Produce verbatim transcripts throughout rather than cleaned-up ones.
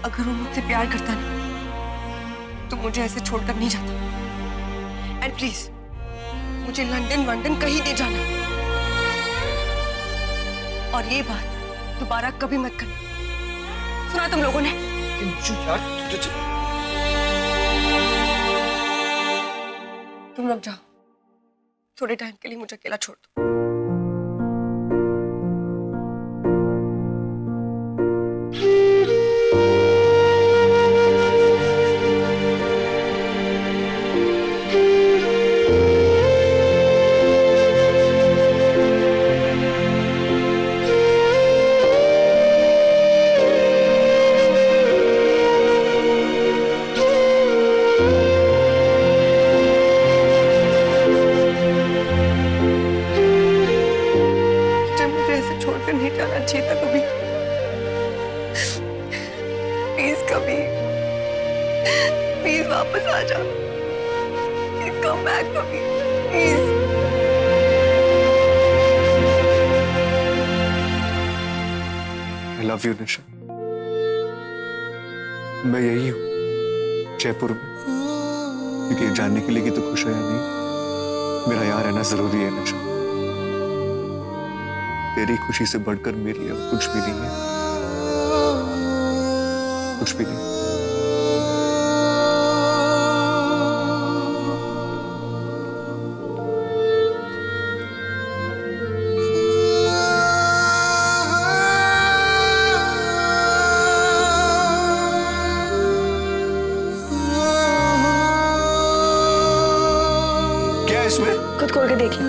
अगर वो मुझसे प्यार करता ना तो मुझे ऐसे छोड़कर नहीं जाता। एंड प्लीज मुझे लंदन वंदन कहीं नहीं जाना। और ये बात दोबारा कभी मत करना, सुना तुम लोगों ने? यार तुझे... तुम लोग जाओ, थोड़े टाइम के लिए मुझे अकेला छोड़ दो। वापस आ जाओ। Please come back for me, please. I love you, निशा। मैं यही हूँ, जयपुर में, क्योंकि ये जानने के लिए कि तू खुश है या नहीं, मेरा यहाँ रहना जरूरी है निशा। तेरी खुशी से बढ़कर मेरी अब कुछ भी नहीं है, कुछ भी नहीं। खुद खोल के देख लो।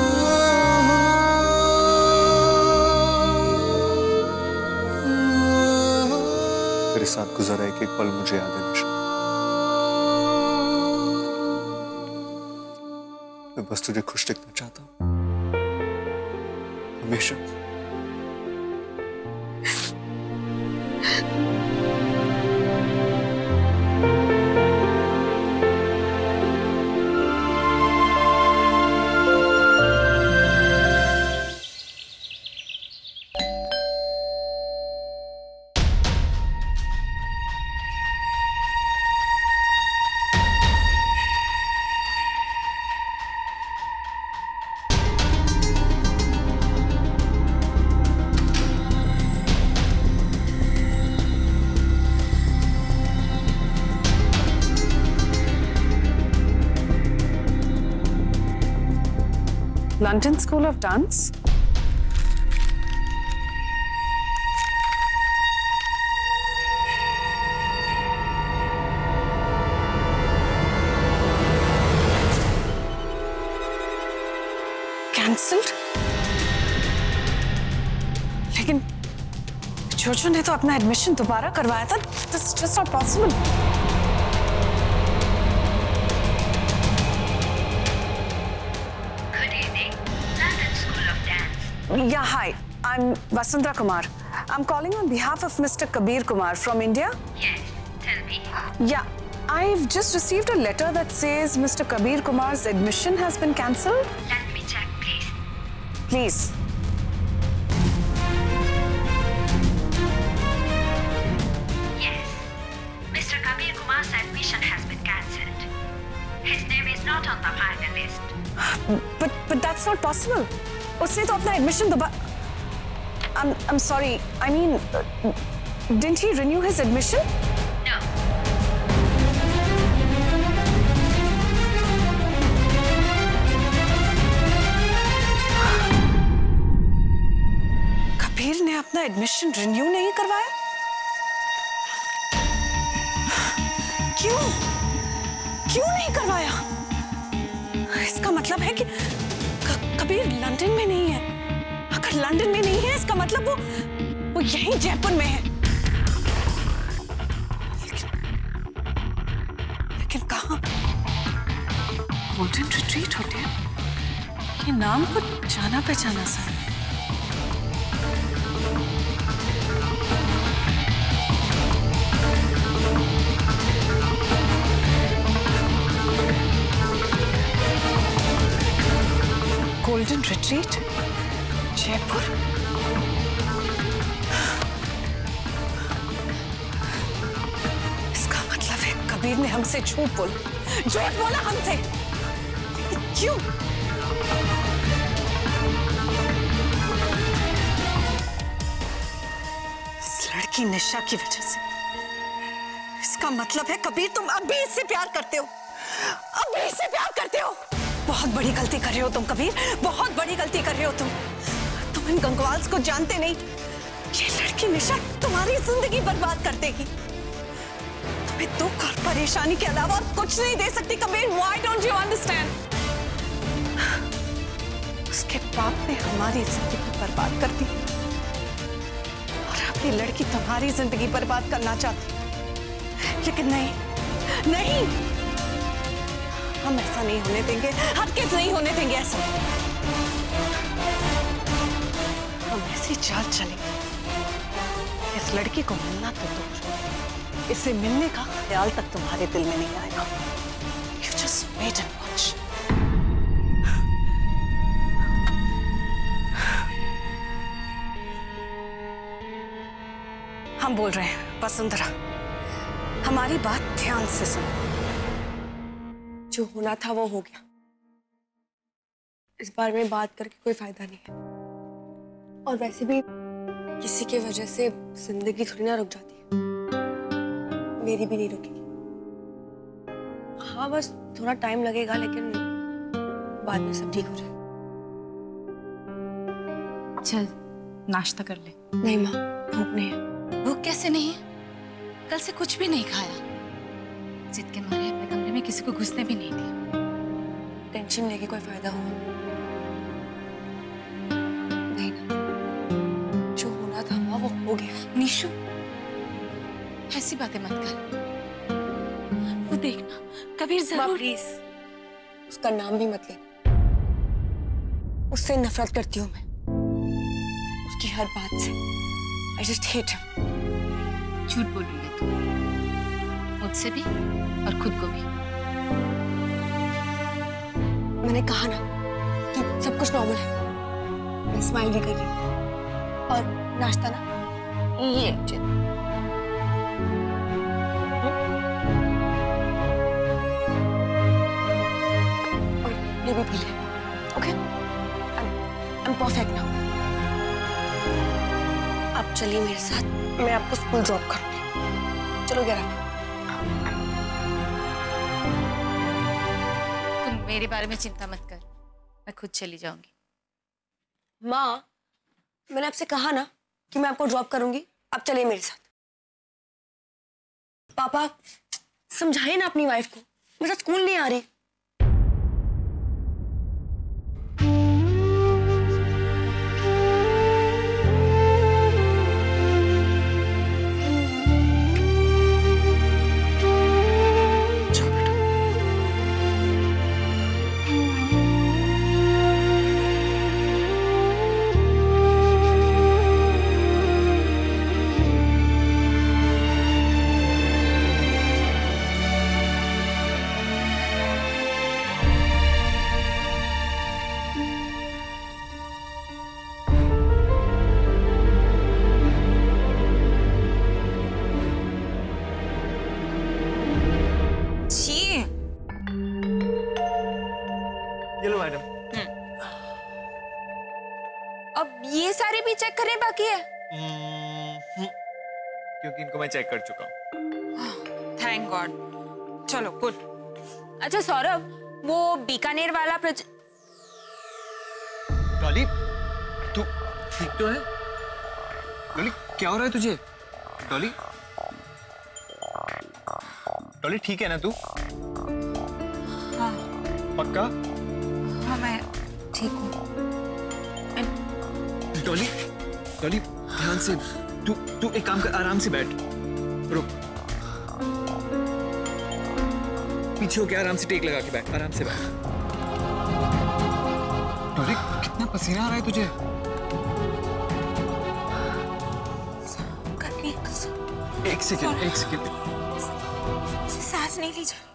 तेरे साथ गुजरा एक एक पल मुझे याद है निशा। मैं बस तुझे खुश देखना चाहता हूँ, हमेशा। London School of Dance? Cancelled? लेकिन जोजो ने तो अपना एडमिशन दोबारा करवाया था। This is just not possible. Yeah, hi. I'm Vasundhara Kumar. I'm calling on behalf of Mister Kabir Kumar from India. Yes, tell me. Yeah, I've just received a letter that says Mister Kabir Kumar's admission has been cancelled. Let me check, please. Please. Yes, Mister Kabir Kumar's admission has been cancelled. His name is not on the final list. But but that's not possible. उसने तो अपना admission दोबारा I'm I'm sorry. I mean, uh, didn't he renew his admission? No. Kabir ने अपना admission renew नहीं करवाया? क्यों? क्यों नहीं करवाया? इसका मतलब है कि कबीर लंदन में नहीं है। अगर लंदन में नहीं है इसका मतलब वो वो यहीं जयपुर में है। लेकिन लेकिन कहाँ? Golden retreat hotel? ये नाम कुछ जाना पहचाना सा है। Golden retreat, Jaipur. कबीर ने हमसे झूठ बोला, झूठ बोला हमसे। क्यों? इस लड़की निशा की वजह से। इसका मतलब है कबीर तुम अब भी इससे प्यार करते हो, अब भी इससे प्यार करते हो। बहुत बड़ी गलती कर रहे हो तुम कबीर, बहुत बड़ी गलती कर रहे हो तुम। तुम इन गंगवाल्स को जानते नहीं। ये लड़की निशा तुम्हारी जिंदगी बर्बाद कर देगी। तुम्हें दुख और परेशानी के अलावा कुछ नहीं दे सकती Kabir. Why don't you understand? उसके बाप ने हमारी जिंदगी बर्बाद कर दी और अब ये लड़की तुम्हारी जिंदगी बर्बाद करना चाहती। लेकिन नहीं, नहीं, हम ऐसा नहीं होने देंगे, हरगिज़ नहीं होने देंगे ऐसा। हम ऐसी चाल चलेंगे, इस लड़की को मिलना तो दूर, इससे मिलने का ख्याल तक तुम्हारे दिल में नहीं आएगा। You just wait and watch. हम बोल रहे हैं वसुंधरा, हमारी बात ध्यान से सुनो। जो होना था वो हो गया। इस बारे में बात करके कोई फायदा नहीं है। और वैसे भी किसी की वजह से जिंदगी थोड़ी ना रुक जाती है, मेरी भी नहीं रुकेगी। हाँ, बस थोड़ा टाइम लगेगा, लेकिन बाद में सब ठीक हो जाएगा। चल नाश्ता कर ले। नहीं माँ, भूख नहीं है। भूख कैसे नहीं है? कल से कुछ भी नहीं खाया। जिद के मारे अपने कमरे में किसी को घुसने भी नहीं दिया। टेंशन लेके कोई फायदा हुआ नहीं ना। जो होना था वो हो गया। निशु, ऐसी बातें मत कर। वो देखना कबीर जरूर। प्लीज उसका नाम भी मत ले। उससे नफरत करती हूँ मैं, उसकी हर बात से। I just hate him. झूठ बोल रही है तू, मुझसे भी और खुद को भी। मैंने कहा ना कि सब कुछ नॉर्मल है। मैं स्माइल भी कर रही हूँ। और नाश्ता ना ये लीजिए। और ये भी पी ले। Okay, I am perfect now. आप चलिए मेरे साथ, मैं आपको स्कूल ड्रॉप करूंगी। चलो जरा। तुम मेरे बारे में चिंता मत कर, मैं खुद चली जाऊंगी। माँ, मैंने आपसे कहा ना कि मैं आपको ड्रॉप करूंगी। आप चलिए मेरे साथ। पापा, समझाइए ना अपनी वाइफ को, मेरे साथ स्कूल नहीं आ रही। अब ये सारे भी चेक करने बाकी है? क्योंकि इनको मैं चेक कर चुका हूँ। Thank god. चलो गुड। अच्छा सौरभ, वो बीकानेर वाला प्रोजेक्ट। डॉली, तू ठीक तो है? डॉली, क्या हो रहा है तुझे? डॉली, डॉली ठीक है ना तू? हाँ। पक्का? हाँ मैं ठीक हूँ। डॉली, डॉली ध्यान से। तू तू एक काम कर, आराम से बैठ। रुक, पीछे होके आराम से टेक लगा के बैठ, आराम से बैठ। डॉली, कितना पसीना आ रहा है तुझे? एक सेकंड, एक सेकंड। सांस नहीं ली जा।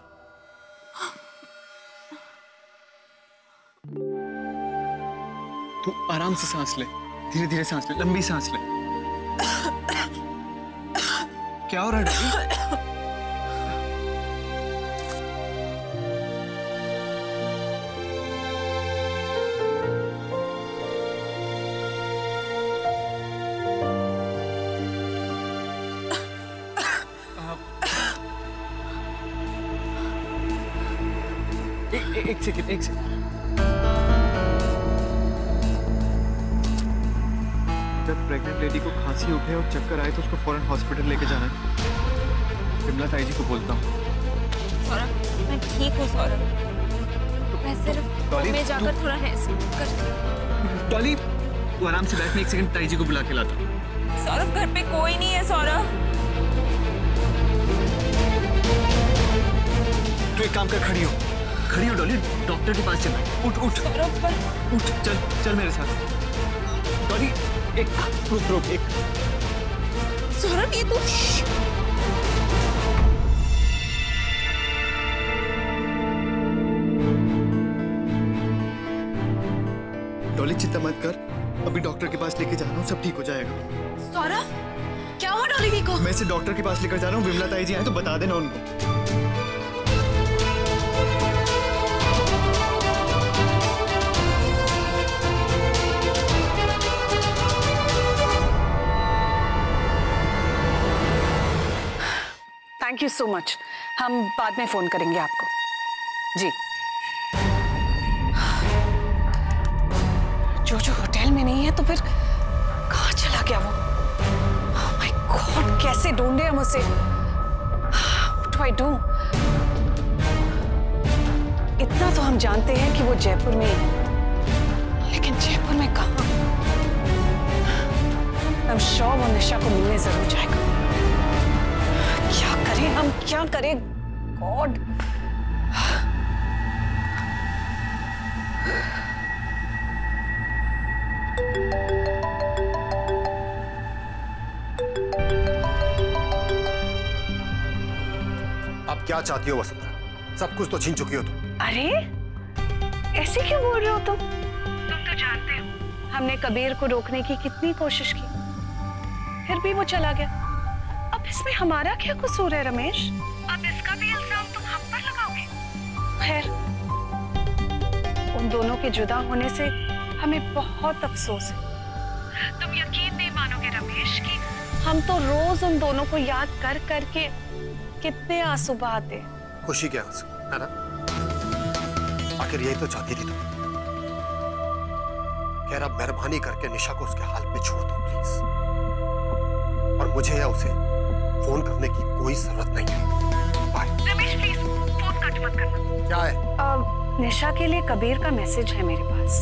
तू आराम से सांस ले, धीरे धीरे सांस ले, लंबी सांस ले। क्या हो रहा है डॉली? एक एक सेकंड एक सेकंड। जब प्रेग्नेंट लेडी को खांसी उठे और चक्कर आए तो उसको फौरन हॉस्पिटल लेके जाना है। विमला ताई जी को बोलता हूँ। सौरभ मैं ठीक हूँ सौरभ, मैं सिर्फ डॉली, में जाकर थोड़ा रेस्ट कर। डॉली तू आराम से बैठ, मैं एक सेकंड ताई जी को बुला के लाता हूँ। सौरभ घर पे कोई नहीं है सौरभ। तू एक काम कर, खड़ी हो खड़ी हो डॉली, डॉक्टर के पास चलना। उठ उठ सौरभ पर उठ, चल चल मेरे साथ। डॉली एक रुक रुक एक। सौरभ ये तू डॉली चिंता मत कर, अभी डॉक्टर के पास लेके जा रहा हूँ, सब ठीक हो जाएगा। सौरभ क्या हुआ डॉली दी को? मैं इसे डॉक्टर के पास लेकर जा रहा हूँ, विमला ताई जी आए तो बता देना उनको। थैंक यू सो मच, हम बाद में फोन करेंगे आपको। जी जो जो होटल में नहीं है तो फिर कहाँ चला गया वो? Oh my God, कैसे ढूंढे हम उसे? What do I do? इतना तो हम जानते हैं कि वो जयपुर में है, लेकिन जयपुर में कहाँ? हम श्योर वो निशा को मिलने जरूर जाएगा। क्या करें हम, क्या करें? गॉड अब क्या चाहती हो वसुंधरा? सब कुछ तो छीन चुकी हो तुम। अरे ऐसे क्यों बोल रहे हो तुम? तुम तो जानते हो हमने कबीर को रोकने की कितनी कोशिश की, फिर भी वो चला गया। अब इसमें हमारा क्या कसूर है रमेश? अब इसका भी इल्जाम तुम हम पर लगाओगे? खैर, उन दोनों के जुदा होने से हमें बहुत अफसोस है। तुम यकीन नहीं मानोगे रमेश कि हम तो रोज उन दोनों को याद कर करके कितने आंसू बहाते। खुशी के आंसू, है ना? आखिर यही तो चाहती थी तुम। खैर अब मेहरबानी करके निशा को उसके हाल पे छोड़ दो प्लीज, और मुझे या उसे फोन करने की कोई जरूरत नहीं है। Bye. Ramesh please phone cut मत करना। क्या है? अब निशा के लिए कबीर का मैसेज है मेरे पास।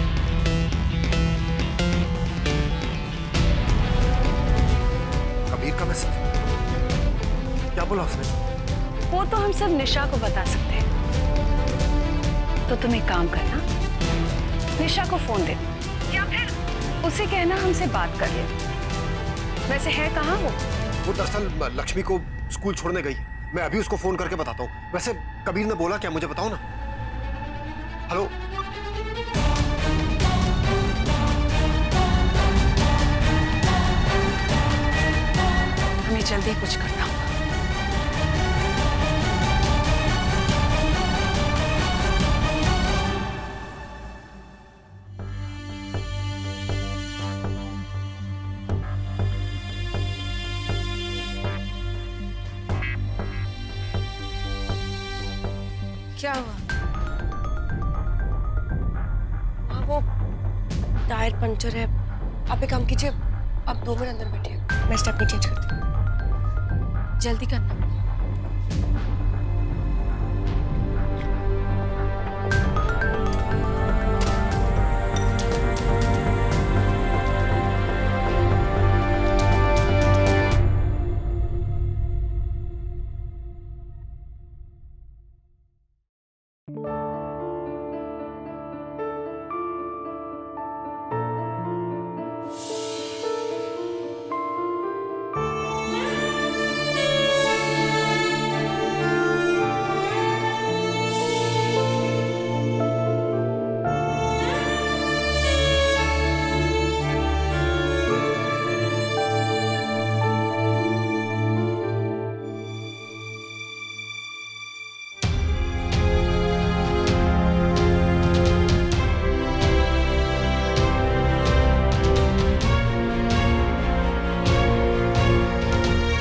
कबीर का मैसेज? क्या बोला उसने? वो तो हम सब निशा को बता सकते हैं। तो तुम एक काम करना, निशा को फोन दे या फिर उसे कहना हमसे बात कर ले। वैसे है कहाँ वो? वो दरअसल लक्ष्मी को स्कूल छोड़ने गई है। मैं अभी उसको फोन करके बताता हूँ। वैसे कबीर ने बोला क्या, मुझे बताओ ना। हेलो, हमें जल्दी कुछ करना होगा। क्या हुआ? हाँ वो टायर पंचर है। आप एक काम कीजिए, आप दो मिनट अंदर बैठिए, मैं स्टेपनी चेंज करती हूँ। जल्दी करना।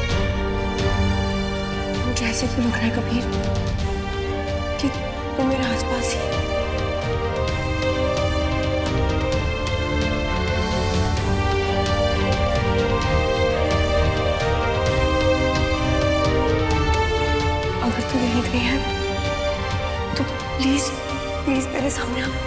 ऐसे क्यों लग रहा है कबीर कि तुम मेरे हाथ रही है तो प्लीज प्लीज मेरे सामने आओ।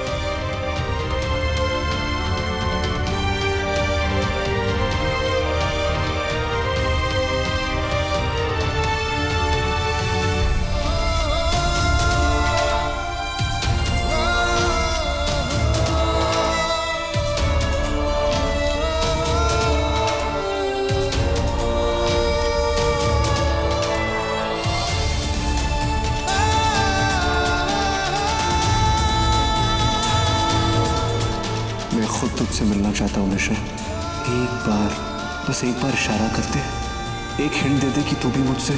खुद तुझसे मिलना चाहता हूँ निशा। एक बार, बस एक बार इशारा कर दे, एक हिंट दे दे कि तू भी मुझसे।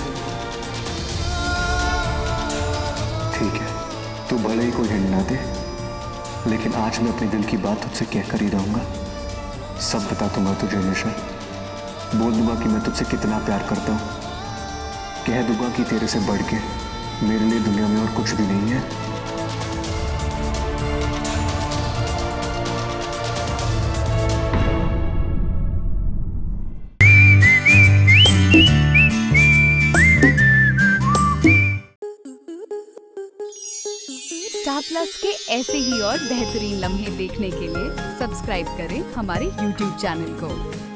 ठीक है, तू भले ही कोई हिंट ना दे, लेकिन आज मैं अपने दिल की बात तुझसे कहकर ही रहूंगा। सब बता दूंगा तुझे निशा। बोल दूंगा कि मैं तुझसे कितना प्यार करता हूँ। कह दूंगा कि तेरे से बढ़ के मेरे लिए दुनिया में और कुछ भी नहीं है। स्टार प्लस के ऐसे ही और बेहतरीन लम्हे देखने के लिए सब्सक्राइब करें हमारे यूट्यूब चैनल को।